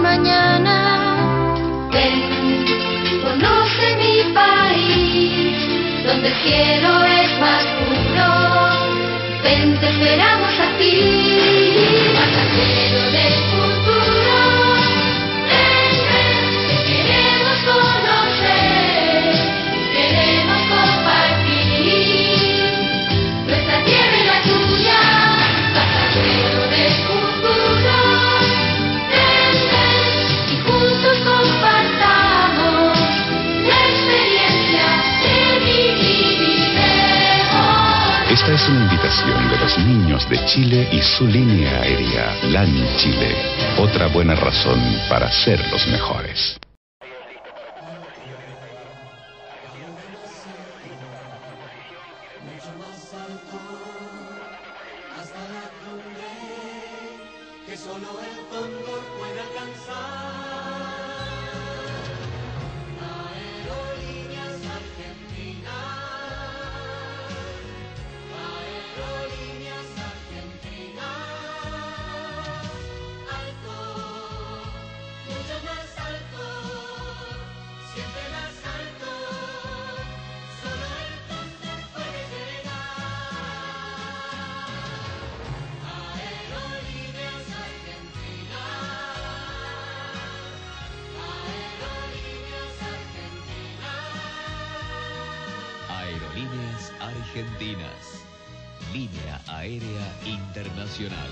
mañana. Ven, conoce mi país, donde el cielo es más puro. Ven, te esperamos a ti, pasajero del futuro. Ven, ven, te queremos conocer, queremos compartir nuestra tierra y la tuya, pasajero del futuro. Ven, ven, y juntos compartamos la experiencia de vivir mejor. Esta es una invitación de los niños de Chile y su línea aérea, LAN Chile. Otra buena razón para ser los mejores. Que solo el cóndor puede alcanzar. Aerolíneas Argentinas, Aerolíneas Argentinas. Alto, mucho más alto, siempre más alto. Solo el cóndor puede llegar. Aerolíneas Aerolíneas Argentinas, línea aérea internacional.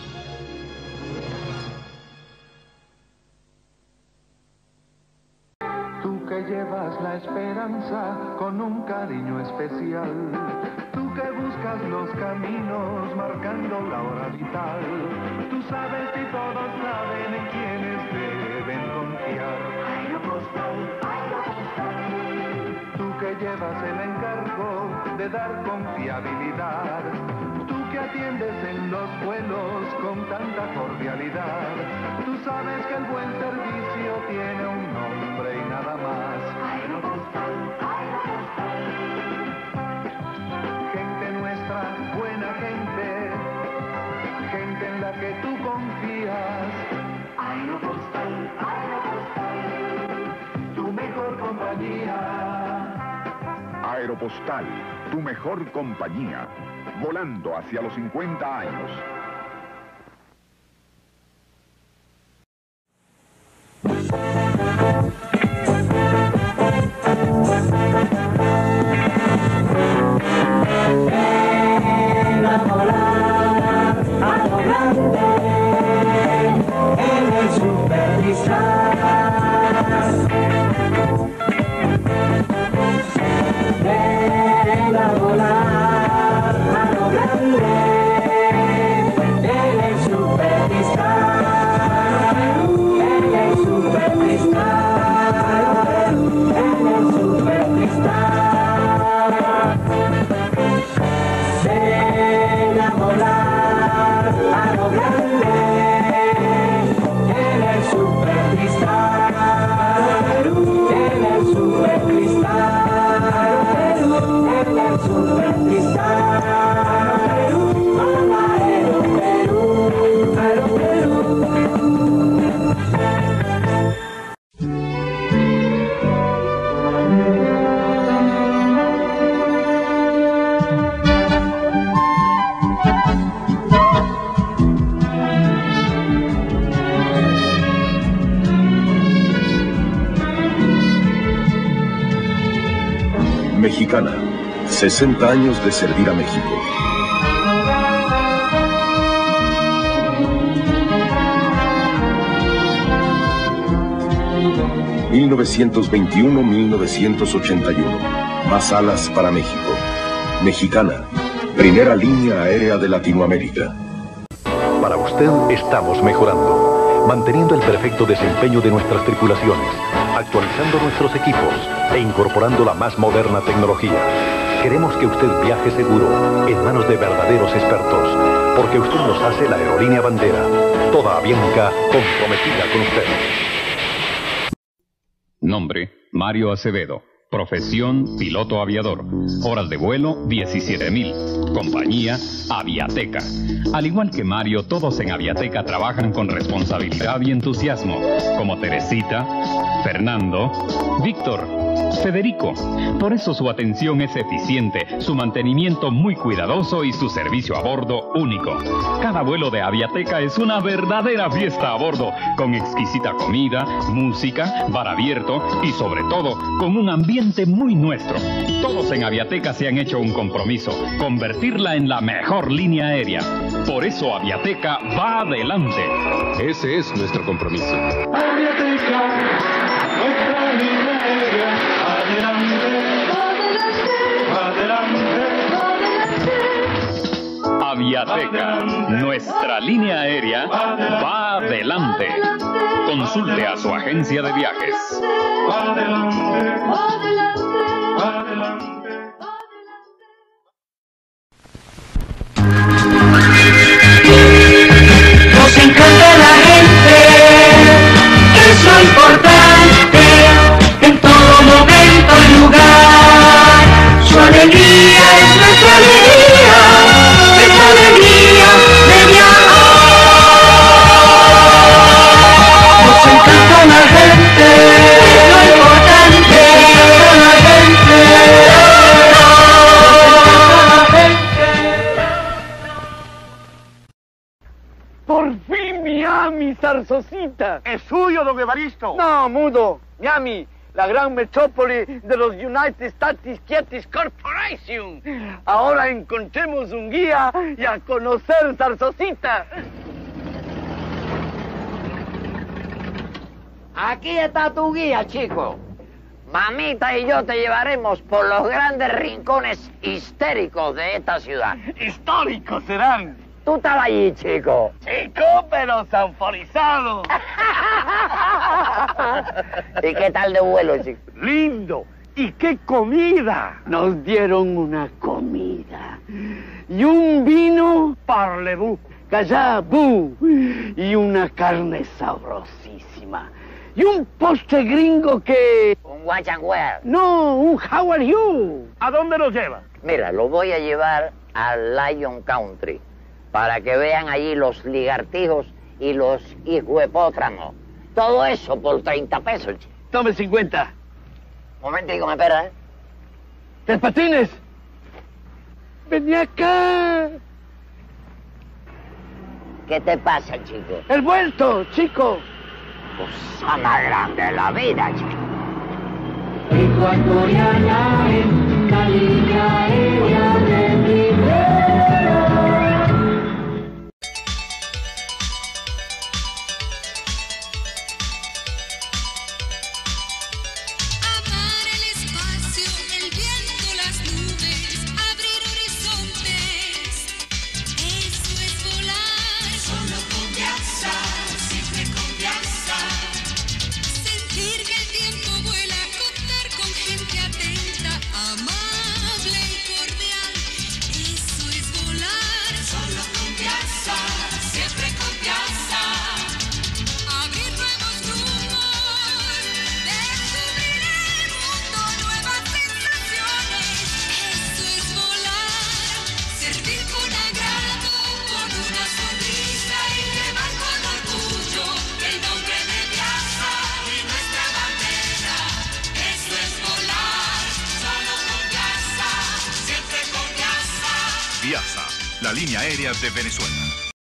Tú que llevas la esperanza con un cariño especial, tú que buscas los caminos marcando la hora vital, tú sabes y todos saben en quienes deben confiar. Aeropostal, Aeropostal. Tú que llevas el encargo de dar confiabilidad, tú que atiendes en los vuelos con tanta cordialidad, tú sabes que el buen servicio tiene un nombre y nada más. Aeropostal, Aeropostal. Gente nuestra, buena gente, gente en la que tú confías. Aeropostal, Aeropostal, tu mejor compañía. Aeropostal, tu mejor compañía, volando hacia los 50 años. Ven a volar a lo grande en el Superdisfraz. Ven a volar a lo grande en el Superdisfraz. En el Superdisfraz. En el Superdisfraz. Ven a volar a lo grande en el Superdisfraz. En el Superdisfraz. En el Superdisfraz. Aero Perú, Aero Perú. Mexicana, 60 años de servir a México. (1921-1981) Más alas para México. Mexicana, primera línea aérea de Latinoamérica. Para usted estamos mejorando, manteniendo el perfecto desempeño de nuestras tripulaciones, actualizando nuestros equipos e incorporando la más moderna tecnología. Queremos que usted viaje seguro, en manos de verdaderos expertos, porque usted nos hace la aerolínea bandera, toda Avianca comprometida con usted. Nombre: Mario Acevedo. Profesión, piloto aviador. Horas de vuelo, 17.000. Compañía, Aviateca. Al igual que Mario, todos en Aviateca trabajan con responsabilidad y entusiasmo, como Teresita, Fernando, Víctor, Federico. Por eso su atención es eficiente, su mantenimiento muy cuidadoso y su servicio a bordo único. Cada vuelo de Aviateca es una verdadera fiesta a bordo, con exquisita comida, música, bar abierto y sobre todo con un ambiente muy nuestro. Todos en Aviateca se han hecho un compromiso, convertirla en la mejor línea aérea. Por eso Aviateca va adelante. Ese es nuestro compromiso. Aviateca, nuestra línea aérea, adelante, adelante, adelante. Aviateca, nuestra línea aérea, va adelante. Consulte a su agencia de viajes. Adelante, adelante. Nos encanta la gente, es lo importante, en todo momento y lugar. Su alegría es nuestra alegría de viajar. Nos encanta la gente, es lo importante, la gente, ¡Por fin Miami, zarzosita! ¡Es suyo, don Evaristo! No, mudo. Miami, la gran metrópoli de los United States Kiatis Corporation. Ahora encontremos un guía y a conocer zarzosita. Aquí está tu guía, chico. Mamita y yo te llevaremos por los grandes rincones histéricos de esta ciudad. Históricos serán. Tú estabas allí, chico. Chico, pero sanforizado. ¿Y qué tal de vuelo, chico? Lindo. ¿Y qué comida? Nos dieron una comida. Y un vino Parlez-vous, Callabú. Y una carne sabrosísima. Y un postre gringo que... Un watch and wear. No, un how are you. ¿A dónde nos lleva? Mira, lo voy a llevar al Lion Country para que vean allí los ligartijos y los hijuepótramos. Todo eso por 30 pesos, chico. Tome 50. Momentico, me espera, ¿eh? ¿Tres patines? Vení acá. ¿Qué te pasa, chico? El vuelto, chico. Cosa más grande de la vida, chico. Ecuatoriana en la línea aérea de Rivera. Viasa, la línea aérea de Venezuela.